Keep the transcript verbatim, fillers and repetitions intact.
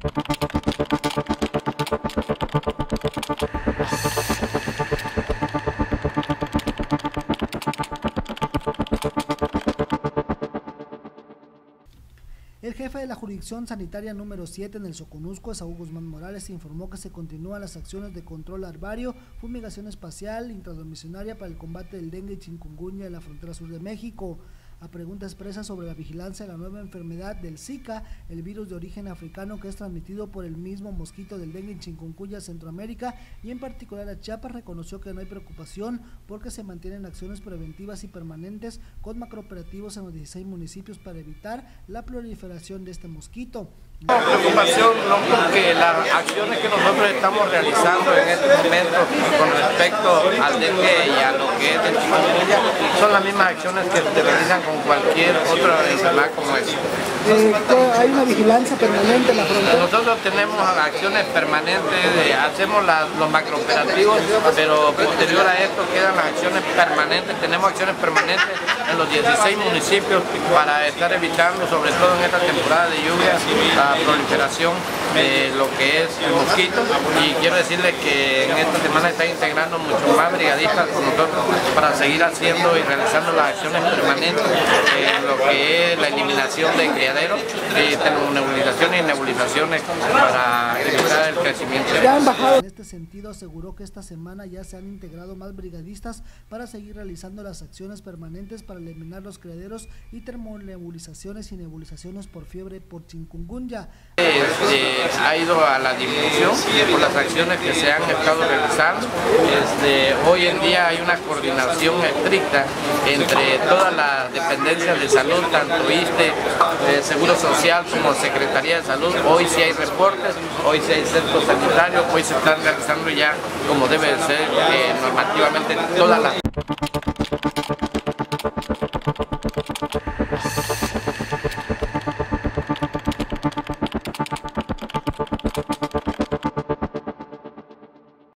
El jefe de la jurisdicción sanitaria número siete en el Soconusco, Esaú Guzmán Morales, informó que se continúan las acciones de control larvario, fumigación espacial, intradomiciliaria para el combate del dengue y chikungunya en la frontera sur de México. A pregunta expresa sobre la vigilancia de la nueva enfermedad del Zika, el virus de origen africano que es transmitido por el mismo mosquito del dengue y chikungunya a Centroamérica y en particular a Chiapas, reconoció que no hay preocupación porque se mantienen acciones preventivas y permanentes con macrooperativos en los dieciséis municipios para evitar la proliferación de este mosquito. No, preocupación no, porque las acciones que nosotros estamos realizando en este momento con respecto al dengue y a lo que es el chikungunya son las mismas acciones que se realizan con cualquier otra enfermedad como esta. Eh, ¿Hay una vigilancia permanente en la frontera? Nosotros tenemos acciones permanentes, de, hacemos la, los macrooperativos, pero posterior a esto quedan las acciones permanentes. Tenemos acciones permanentes en los dieciséis municipios para estar evitando, sobre todo en esta temporada de lluvias, la proliferación de lo que es el mosquito, y quiero decirles que en esta semana están integrando mucho más brigadistas con nosotros para seguir haciendo y realizando las acciones permanentes en lo que es la eliminación de criaderos, de termonebulizaciones y nebulizaciones para evitar el crecimiento. En este sentido aseguró que esta semana ya se han integrado más brigadistas para seguir realizando las acciones permanentes para eliminar los criaderos y termonebulizaciones y nebulizaciones por fiebre por chikungunya. Este, ha ido a la disminución por las acciones que se han estado realizando. Este, hoy en día hay una coordinación estricta entre todas las dependencias de salud, tanto I S S S T E, eh, Seguro Social como Secretaría de Salud. Hoy sí hay reportes, hoy sí hay centros sanitarios, hoy se están realizando ya como debe de ser eh, normativamente todas las...